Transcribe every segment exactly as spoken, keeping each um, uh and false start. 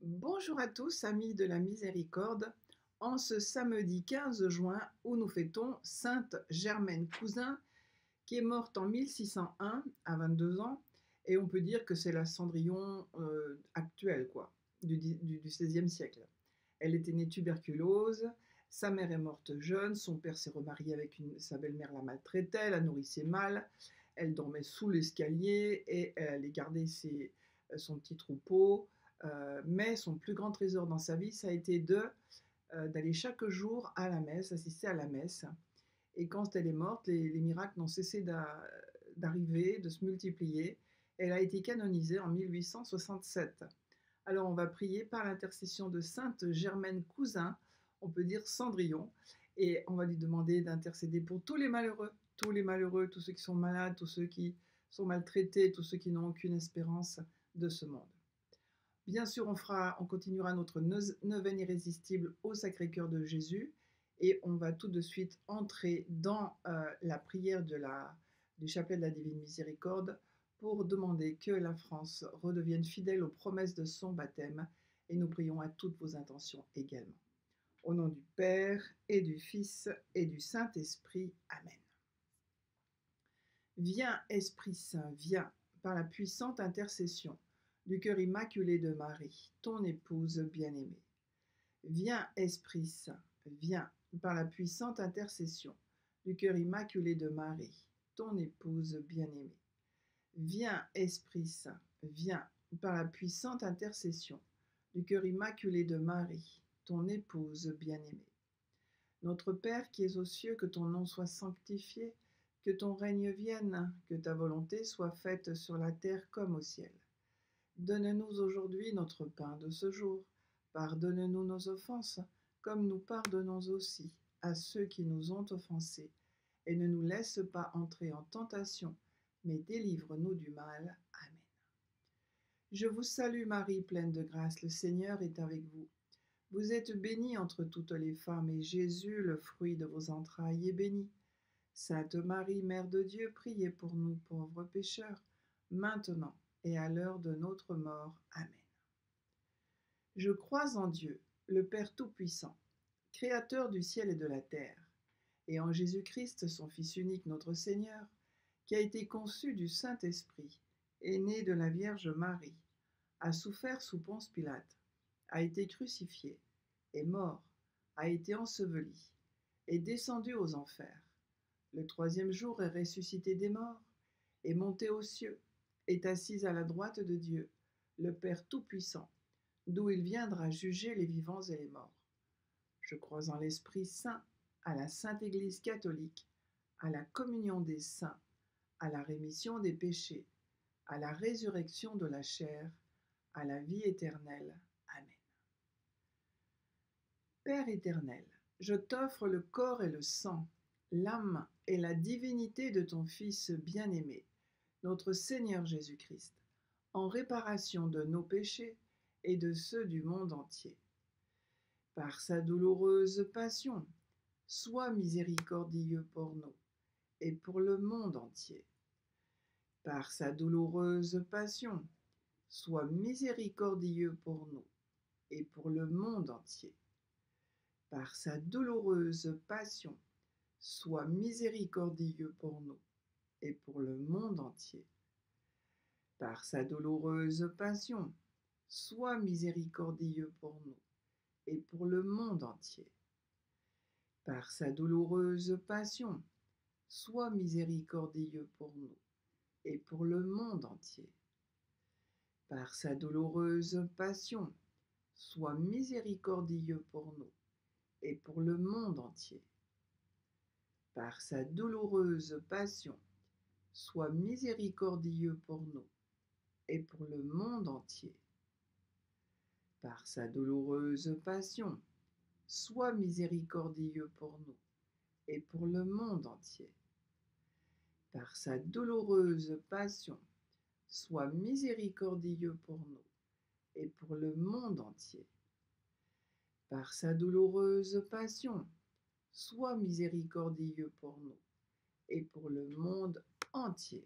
Bonjour à tous, amis de la miséricorde, en ce samedi quinze juin où nous fêtons Sainte Germaine Cousin, qui est morte en mille six cent un à vingt-deux ans, et on peut dire que c'est la Cendrillon euh, actuelle, quoi, du, du, du seizième siècle. Elle était née tuberculose, sa mère est morte jeune, son père s'est remarié avec une, sa belle-mère la maltraitait, la nourrissait mal, elle dormait sous l'escalier et elle allait garder ses, son petit troupeau. Euh, mais son plus grand trésor dans sa vie, ça a été de, euh, d'aller chaque jour à la messe, assister à la messe. Et quand elle est morte, les, les miracles n'ont cessé d'arriver, de se multiplier. Elle a été canonisée en mille huit cent soixante-sept. Alors on va prier par l'intercession de Sainte Germaine Cousin, on peut dire Cendrillon, et on va lui demander d'intercéder pour tous les malheureux, tous les malheureux, tous ceux qui sont malades, tous ceux qui sont maltraités, tous ceux qui n'ont aucune espérance de ce monde. Bien sûr, on, fera, on continuera notre neuvaine irrésistible au Sacré-Cœur de Jésus et on va tout de suite entrer dans euh, la prière de la, du chapelet de la Divine Miséricorde pour demander que la France redevienne fidèle aux promesses de son baptême et nous prions à toutes vos intentions également. Au nom du Père et du Fils et du Saint-Esprit. Amen. Viens, Esprit Saint, viens, par la puissante intercession du cœur immaculé de Marie, ton épouse bien-aimée. Viens, Esprit Saint, viens, par la puissante intercession du cœur immaculé de Marie, ton épouse bien-aimée. Viens, Esprit Saint, viens, par la puissante intercession du cœur immaculé de Marie, ton épouse bien-aimée. Notre Père qui es aux cieux, que ton nom soit sanctifié, que ton règne vienne, que ta volonté soit faite sur la terre comme au ciel. Donne-nous aujourd'hui notre pain de ce jour. Pardonne-nous nos offenses, comme nous pardonnons aussi à ceux qui nous ont offensés. Et ne nous laisse pas entrer en tentation, mais délivre-nous du mal. Amen. Je vous salue Marie, pleine de grâce, le Seigneur est avec vous. Vous êtes bénie entre toutes les femmes, et Jésus, le fruit de vos entrailles, est béni. Sainte Marie, Mère de Dieu, priez pour nous pauvres pécheurs, maintenant et à l'heure de notre mort. Amen. Je crois en Dieu, le Père Tout-Puissant, Créateur du ciel et de la terre, et en Jésus-Christ, son Fils unique, notre Seigneur, qui a été conçu du Saint-Esprit, est né de la Vierge Marie, a souffert sous Ponce Pilate, a été crucifié, est mort, a été enseveli, est descendu aux enfers. Le troisième jour est ressuscité des morts, est monté aux cieux, est assis à la droite de Dieu, le Père Tout-Puissant, d'où il viendra juger les vivants et les morts. Je crois en l'Esprit Saint, à la Sainte Église catholique, à la communion des saints, à la rémission des péchés, à la résurrection de la chair, à la vie éternelle. Amen. Père éternel, je t'offre le corps et le sang, l'âme et la divinité de ton Fils bien-aimé, notre Seigneur Jésus-Christ, en réparation de nos péchés et de ceux du monde entier. Par sa douloureuse passion, sois miséricordieux pour nous et pour le monde entier. Par sa douloureuse passion, sois miséricordieux pour nous et pour le monde entier. Par sa douloureuse passion, sois miséricordieux pour nous et pour le monde entier. Par sa douloureuse passion, sois miséricordieux pour nous et pour le monde entier. Par sa douloureuse passion, sois miséricordieux pour nous et pour le monde entier. Par sa douloureuse passion, sois miséricordieux pour nous et pour le monde entier. Par sa douloureuse passion, sois miséricordieux pour nous et pour le monde entier. Par sa douloureuse passion, sois miséricordieux pour nous et pour le monde entier. Par sa douloureuse passion, sois miséricordieux pour nous et pour le monde entier. Par sa douloureuse passion, sois miséricordieux pour nous et pour le monde entier.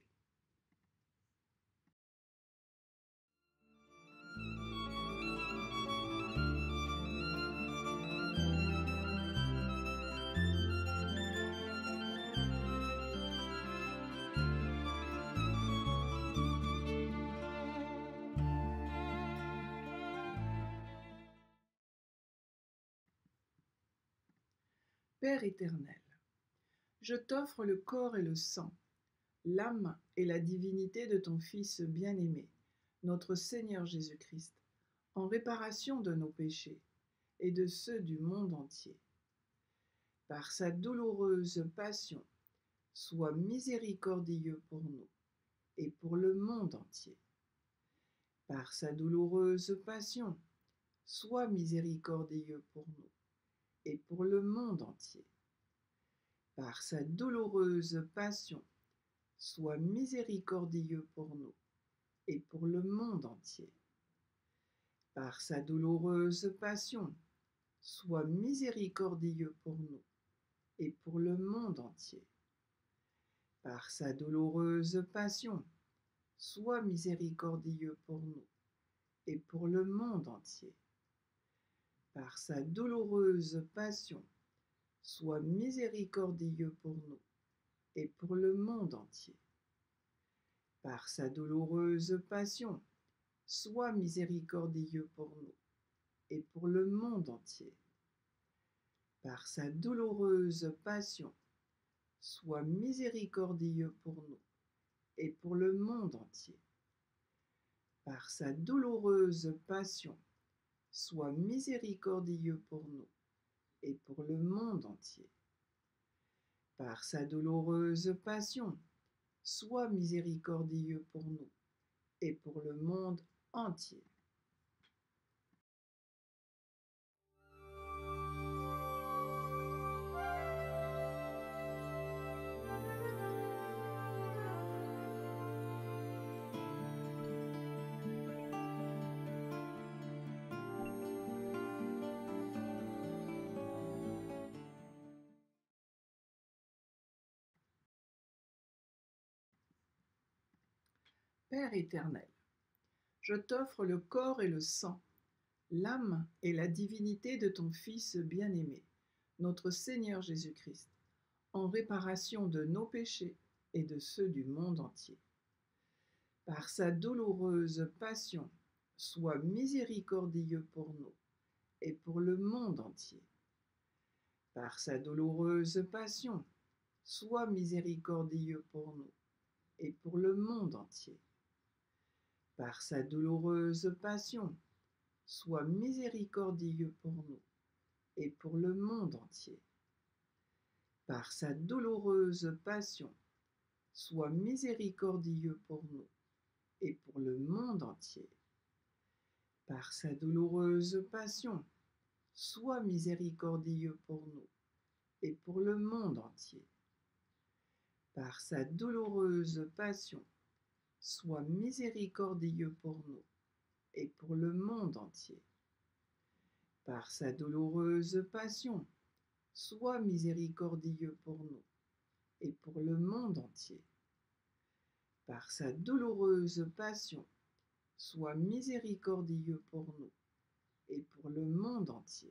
Père éternel, je t'offre le corps et le sang, l'âme et la divinité de ton Fils bien-aimé, notre Seigneur Jésus-Christ, en réparation de nos péchés et de ceux du monde entier. Par sa douloureuse passion, sois miséricordieux pour nous et pour le monde entier. Par sa douloureuse passion, sois miséricordieux pour nous et pour le monde entier. Par sa douloureuse passion, sois miséricordieux pour nous et pour le monde entier. Par sa douloureuse passion, sois miséricordieux pour nous et pour le monde entier. Par sa douloureuse passion, sois miséricordieux pour nous et pour le monde entier. Par sa douloureuse passion, sois miséricordieux pour nous et pour le monde entier. Par sa douloureuse passion, sois miséricordieux pour nous et pour le monde entier. Par sa douloureuse passion, sois miséricordieux pour nous et pour le monde entier. Par sa douloureuse passion, sois miséricordieux pour nous et pour le monde entier. Par sa douloureuse passion, sois miséricordieux pour nous et pour le monde entier. Père éternel, je t'offre le corps et le sang, l'âme et la divinité de ton Fils bien-aimé, notre Seigneur Jésus-Christ, en réparation de nos péchés et de ceux du monde entier. Par sa douloureuse passion, sois miséricordieux pour nous et pour le monde entier. Par sa douloureuse passion, sois miséricordieux pour nous et pour le monde entier. Par sa douloureuse passion, sois miséricordieux pour nous et pour le monde entier. Par sa douloureuse passion, sois miséricordieux pour nous et pour le monde entier. Par sa douloureuse passion, sois miséricordieux pour nous et pour le monde entier. Par sa douloureuse passion, sois miséricordieux pour nous et pour le monde entier. Par sa douloureuse passion, sois miséricordieux pour nous et pour le monde entier. Par sa douloureuse passion, sois miséricordieux pour nous et pour le monde entier.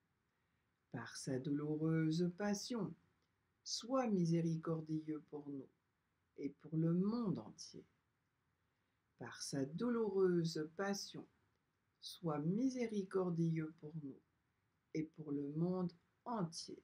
Par sa douloureuse passion, sois miséricordieux pour nous et pour le monde entier. Par sa douloureuse passion, sois miséricordieux pour nous et pour le monde entier.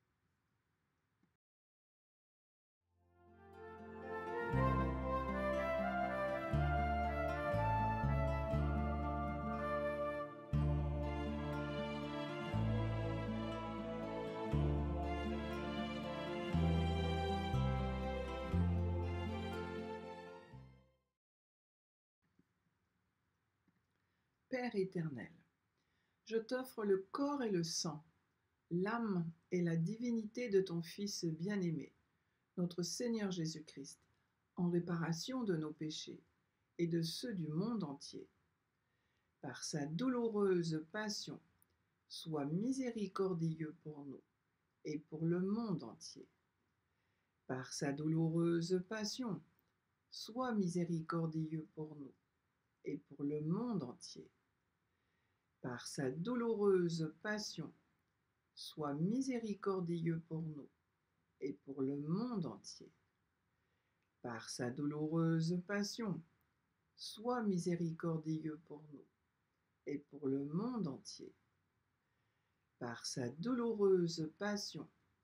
Père éternel, je t'offre le corps et le sang, l'âme et la divinité de ton Fils bien-aimé, notre Seigneur Jésus-Christ, en réparation de nos péchés et de ceux du monde entier. Par sa douloureuse passion, sois miséricordieux pour nous et pour le monde entier. Par sa douloureuse passion, sois miséricordieux pour nous et pour le monde entier. Par sa douloureuse passion, sois miséricordieux pour nous et pour le monde entier. Par sa douloureuse passion, sois miséricordieux pour nous et pour le monde entier. Par sa douloureuse passion,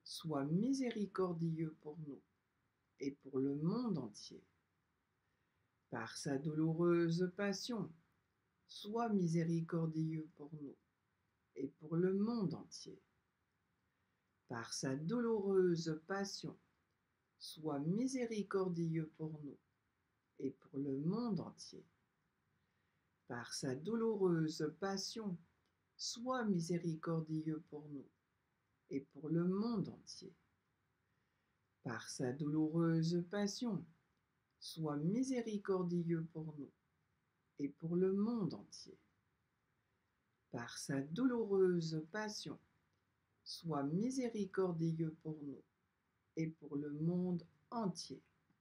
sois miséricordieux pour nous et pour le monde entier. Par sa douloureuse passion, sois miséricordieux pour nous et pour le monde entier. Par sa douloureuse passion, sois miséricordieux pour nous et pour le monde entier. Par sa douloureuse passion, sois miséricordieux pour nous et pour le monde entier. Par sa douloureuse passion, sois miséricordieux pour nous et pour le monde entier. Par sa douloureuse passion, sois miséricordieux pour nous et pour le monde entier.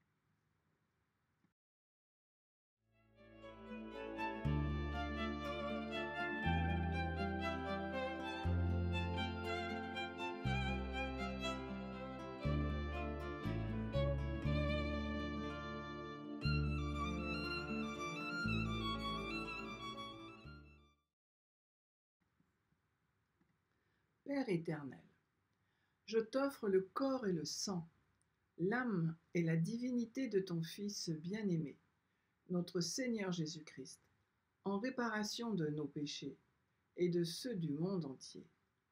Père éternel, je t'offre le corps et le sang, l'âme et la divinité de ton Fils bien-aimé, notre Seigneur Jésus-Christ, en réparation de nos péchés et de ceux du monde entier.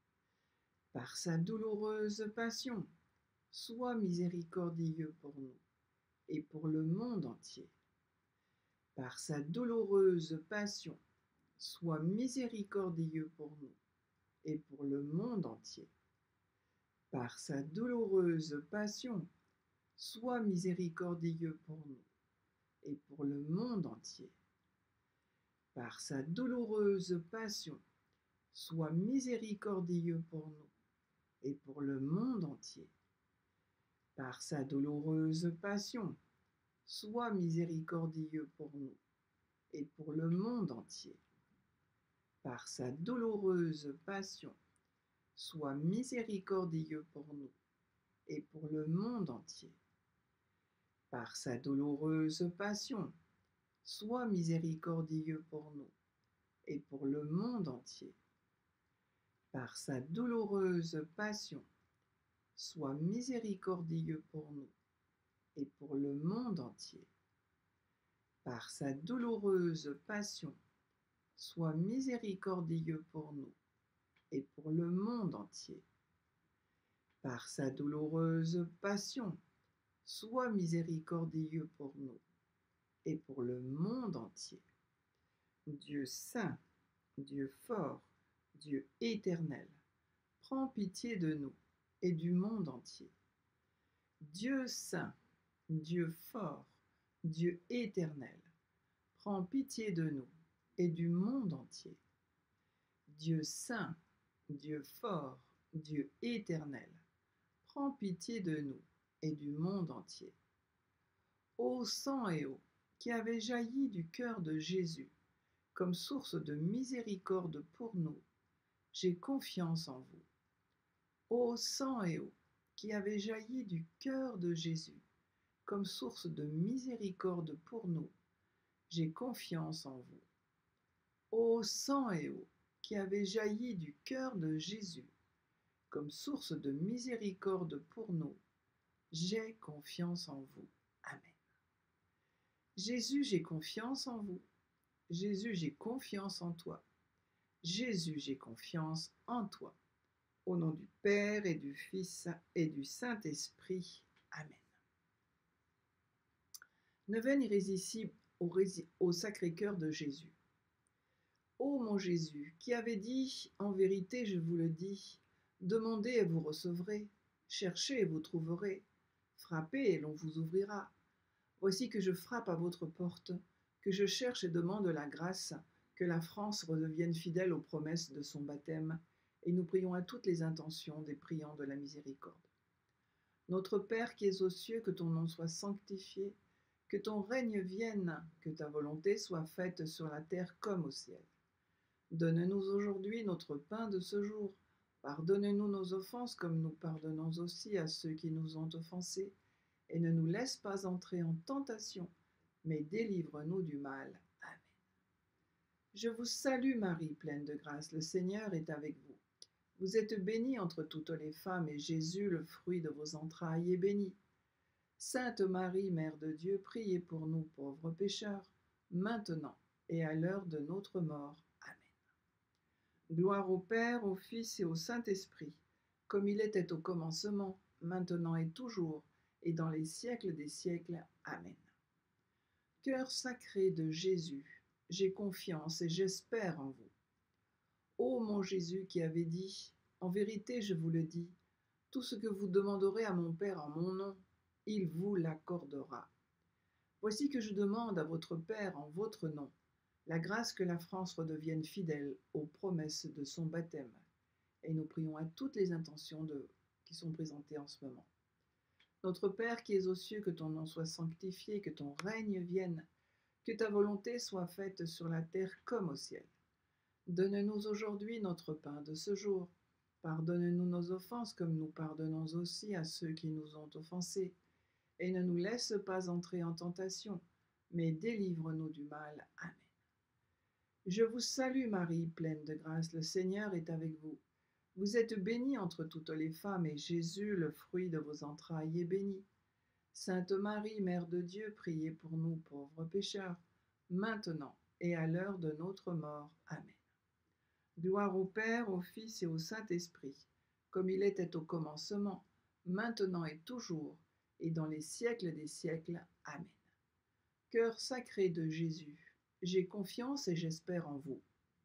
Par sa douloureuse passion, sois miséricordieux pour nous et pour le monde entier. Par sa douloureuse passion, sois miséricordieux pour nous et pour le monde entier. Par sa douloureuse passion, sois miséricordieux pour nous et pour le monde entier. Par sa douloureuse passion, sois miséricordieux pour nous et pour le monde entier. Par sa douloureuse passion, sois miséricordieux pour nous et pour le monde entier. Par sa douloureuse passion, sois miséricordieux pour nous et pour le monde entier. Par sa douloureuse passion, sois miséricordieux pour nous et pour le monde entier. Par sa douloureuse passion, sois miséricordieux pour nous et pour le monde entier. Par sa douloureuse passion, sois miséricordieux pour nous et pour le monde entier. Par sa douloureuse passion, sois miséricordieux pour nous et pour le monde entier. Dieu saint, Dieu fort, Dieu éternel, prends pitié de nous et du monde entier. Dieu saint, Dieu fort, Dieu éternel, prends pitié de nous et du monde entier. Dieu saint, Dieu fort, Dieu éternel, prends pitié de nous et du monde entier. Ô sang et eau qui avez jailli du cœur de Jésus comme source de miséricorde pour nous, j'ai confiance en vous. Ô sang et eau qui avez jailli du cœur de Jésus comme source de miséricorde pour nous, j'ai confiance en vous. Ô sang et eau qui avez jailli du cœur de Jésus comme source de miséricorde pour nous, j'ai confiance en vous. Amen. Jésus, j'ai confiance en vous. Jésus, j'ai confiance en toi. Jésus, j'ai confiance en toi. Au nom du Père et du Fils et du Saint-Esprit. Amen. Neuvaine irrésistible au, au Sacré-Cœur de Jésus. Ô mon Jésus, qui avait dit, en vérité je vous le dis, demandez et vous recevrez, cherchez et vous trouverez, frappez et l'on vous ouvrira. Voici que je frappe à votre porte, que je cherche et demande la grâce, que la France redevienne fidèle aux promesses de son baptême, et nous prions à toutes les intentions des priants de la miséricorde. Notre Père qui es aux cieux, que ton nom soit sanctifié, que ton règne vienne, que ta volonté soit faite sur la terre comme au ciel. Donne-nous aujourd'hui notre pain de ce jour. Pardonne-nous nos offenses comme nous pardonnons aussi à ceux qui nous ont offensés. Et ne nous laisse pas entrer en tentation, mais délivre-nous du mal. Amen. Je vous salue Marie, pleine de grâce, le Seigneur est avec vous. Vous êtes bénie entre toutes les femmes, et Jésus, le fruit de vos entrailles, est béni. Sainte Marie, Mère de Dieu, priez pour nous pauvres pécheurs, maintenant et à l'heure de notre mort. Amen. Gloire au Père, au Fils et au Saint-Esprit, comme il était au commencement, maintenant et toujours, et dans les siècles des siècles. Amen. Cœur sacré de Jésus, j'ai confiance et j'espère en vous. Ô mon Jésus qui avez dit, en vérité je vous le dis, tout ce que vous demanderez à mon Père en mon nom, il vous l'accordera. Voici que je demande à votre Père en votre nom, la grâce que la France redevienne fidèle aux promesses de son baptême. Et nous prions à toutes les intentions de, qui sont présentées en ce moment. Notre Père qui es aux cieux, que ton nom soit sanctifié, que ton règne vienne, que ta volonté soit faite sur la terre comme au ciel. Donne-nous aujourd'hui notre pain de ce jour. Pardonne-nous nos offenses comme nous pardonnons aussi à ceux qui nous ont offensés. Et ne nous laisse pas entrer en tentation, mais délivre-nous du mal. Amen. Je vous salue Marie, pleine de grâce, le Seigneur est avec vous. Vous êtes bénie entre toutes les femmes, et Jésus, le fruit de vos entrailles, est béni. Sainte Marie, Mère de Dieu, priez pour nous pauvres pécheurs, maintenant et à l'heure de notre mort. Amen. Gloire au Père, au Fils et au Saint-Esprit, comme il était au commencement, maintenant et toujours, et dans les siècles des siècles. Amen. Cœur sacré de Jésus, j'ai confiance et j'espère en vous.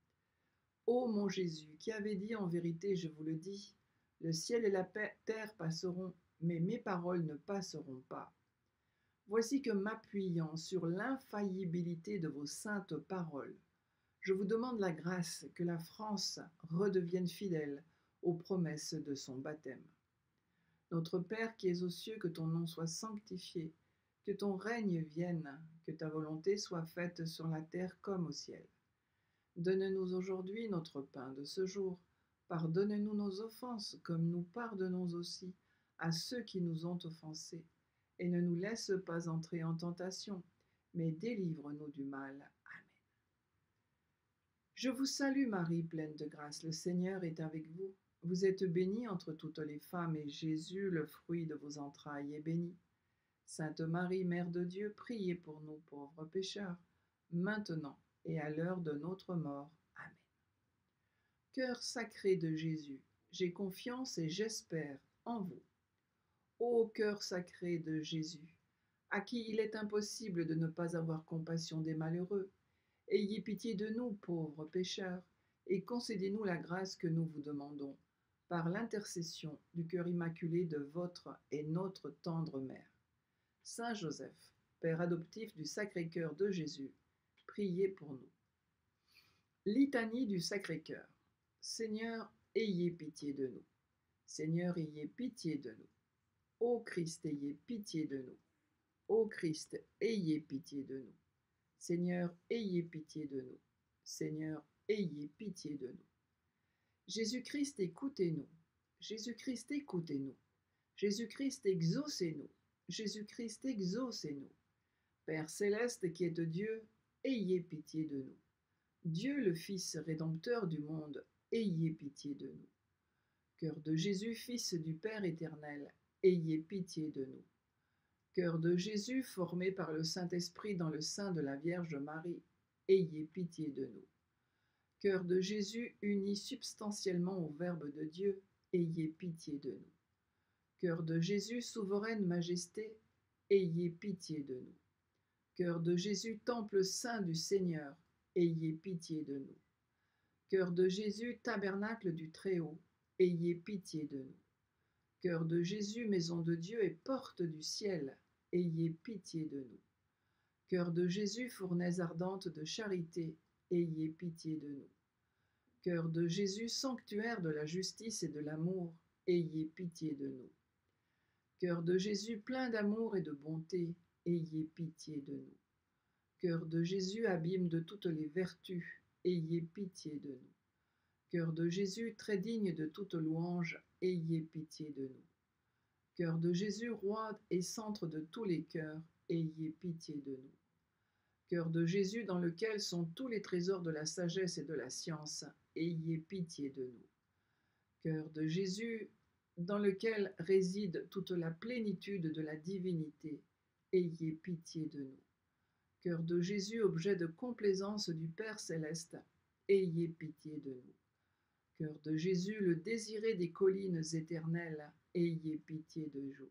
Ô mon Jésus, qui avez dit en vérité, je vous le dis, le ciel et la terre passeront, mais mes paroles ne passeront pas. Voici que m'appuyant sur l'infaillibilité de vos saintes paroles, je vous demande la grâce que la France redevienne fidèle aux promesses de son baptême. Notre Père qui es aux cieux, que ton nom soit sanctifié, que ton règne vienne, que ta volonté soit faite sur la terre comme au ciel. Donne-nous aujourd'hui notre pain de ce jour. Pardonne-nous nos offenses, comme nous pardonnons aussi à ceux qui nous ont offensés. Et ne nous laisse pas entrer en tentation, mais délivre-nous du mal. Amen. Je vous salue Marie, pleine de grâce, le Seigneur est avec vous. Vous êtes bénie entre toutes les femmes, et Jésus, le fruit de vos entrailles, est béni. Sainte Marie, Mère de Dieu, priez pour nous pauvres pécheurs, maintenant et à l'heure de notre mort. Amen. Cœur sacré de Jésus, j'ai confiance et j'espère en vous. Ô cœur sacré de Jésus, à qui il est impossible de ne pas avoir compassion des malheureux, ayez pitié de nous, pauvres pécheurs, et concédez-nous la grâce que nous vous demandons, par l'intercession du cœur immaculé de votre et notre tendre Mère. Saint Joseph, Père adoptif du Sacré-Cœur de Jésus, priez pour nous. Litanie du Sacré-Cœur. Seigneur, ayez pitié de nous. Seigneur, ayez pitié de nous. Ô Christ, ayez pitié de nous. Ô Christ, ayez pitié de nous. Seigneur, ayez pitié de nous. Seigneur, ayez pitié de nous. Jésus-Christ, écoutez-nous. Jésus-Christ, écoutez-nous. Jésus-Christ, exaucez-nous. Jésus-Christ, exaucez-nous. Père céleste qui êtes Dieu, ayez pitié de nous. Dieu le Fils rédempteur du monde, ayez pitié de nous. Cœur de Jésus, Fils du Père éternel, ayez pitié de nous. Cœur de Jésus, formé par le Saint-Esprit dans le sein de la Vierge Marie, ayez pitié de nous. Cœur de Jésus, uni substantiellement au Verbe de Dieu, ayez pitié de nous. Cœur de Jésus, souveraine majesté, ayez pitié de nous. Cœur de Jésus, temple saint du Seigneur, ayez pitié de nous. Cœur de Jésus, tabernacle du Très-Haut, ayez pitié de nous. Cœur de Jésus, maison de Dieu et porte du ciel, ayez pitié de nous. Cœur de Jésus, fournaise ardente de charité, ayez pitié de nous. Cœur de Jésus, sanctuaire de la justice et de l'amour, ayez pitié de nous. Cœur de Jésus, plein d'amour et de bonté, ayez pitié de nous. Cœur de Jésus, abîme de toutes les vertus, ayez pitié de nous. Cœur de Jésus, très digne de toute louange, ayez pitié de nous. Cœur de Jésus, roi et centre de tous les cœurs, ayez pitié de nous. Cœur de Jésus, dans lequel sont tous les trésors de la sagesse et de la science, ayez pitié de nous. Cœur de Jésus, dans lequel réside toute la plénitude de la divinité, ayez pitié de nous. Cœur de Jésus, objet de complaisance du Père céleste, ayez pitié de nous. Cœur de Jésus, le désiré des collines éternelles, ayez pitié de nous.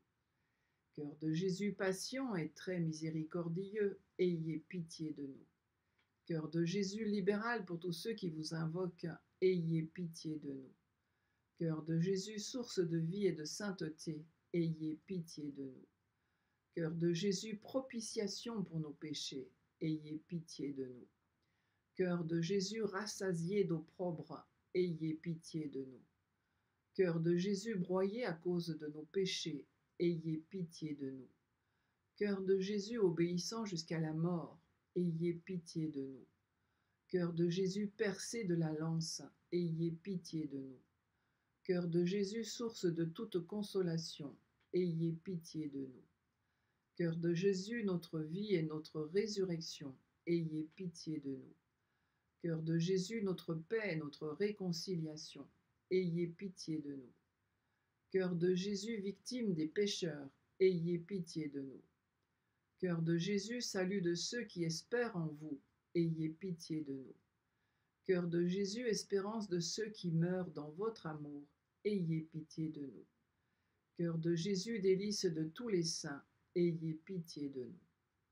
Cœur de Jésus, patient et très miséricordieux, ayez pitié de nous. Cœur de Jésus, libéral pour tous ceux qui vous invoquent, ayez pitié de nous. Cœur de Jésus, source de vie et de sainteté, ayez pitié de nous. Cœur de Jésus, propitiation pour nos péchés, ayez pitié de nous. Cœur de Jésus, rassasié d'opprobre, ayez pitié de nous. Cœur de Jésus, broyé à cause de nos péchés, ayez pitié de nous. Cœur de Jésus, obéissant jusqu'à la mort, ayez pitié de nous. Cœur de Jésus, percé de la lance, ayez pitié de nous. Cœur de Jésus, source de toute consolation, ayez pitié de nous. Cœur de Jésus, notre vie et notre résurrection, ayez pitié de nous. Cœur de Jésus, notre paix et notre réconciliation, ayez pitié de nous. Cœur de Jésus, victime des pécheurs, ayez pitié de nous. Cœur de Jésus, salut de ceux qui espèrent en vous, ayez pitié de nous. Cœur de Jésus, espérance de ceux qui meurent dans votre amour, ayez pitié de nous. Cœur de Jésus, délice de tous les saints, ayez pitié de nous.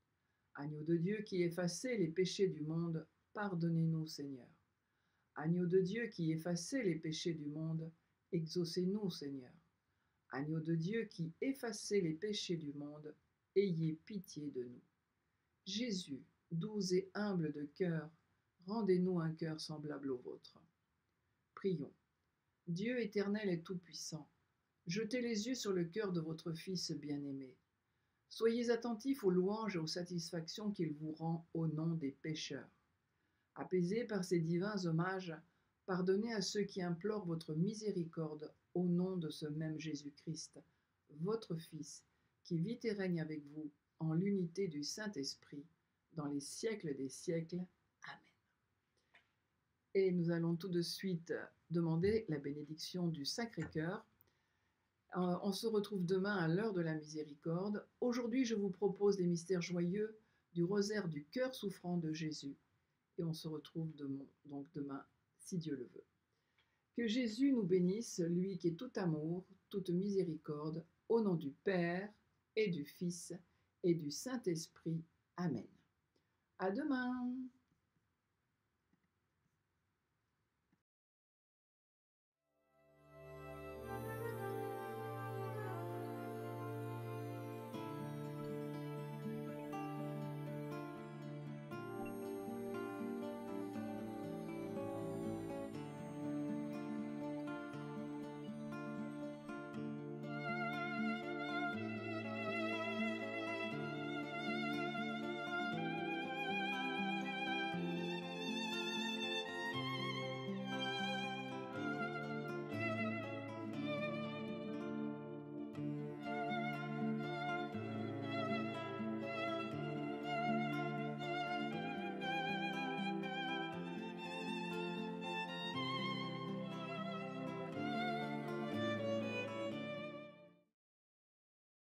Agneau de Dieu qui effacez les péchés du monde, pardonnez-nous, Seigneur. Agneau de Dieu qui effacez les péchés du monde, exaucez-nous, Seigneur. Agneau de Dieu qui effacez les péchés du monde, ayez pitié de nous. Jésus, doux et humble de cœur, rendez-nous un cœur semblable au vôtre. Prions. Dieu éternel et tout-puissant, jetez les yeux sur le cœur de votre Fils bien-aimé. Soyez attentifs aux louanges et aux satisfactions qu'il vous rend au nom des pécheurs. Apaisés par ces divins hommages, pardonnez à ceux qui implorent votre miséricorde au nom de ce même Jésus-Christ, votre Fils, qui vit et règne avec vous en l'unité du Saint-Esprit, dans les siècles des siècles. Amen. Et nous allons tout de suite demander la bénédiction du Sacré-Cœur. Euh, on se retrouve demain à l'heure de la miséricorde. Aujourd'hui, je vous propose les mystères joyeux du rosaire du cœur souffrant de Jésus. Et on se retrouve demain, donc demain, si Dieu le veut. Que Jésus nous bénisse, lui qui est tout amour, toute miséricorde, au nom du Père et du Fils et du Saint-Esprit. Amen. À demain.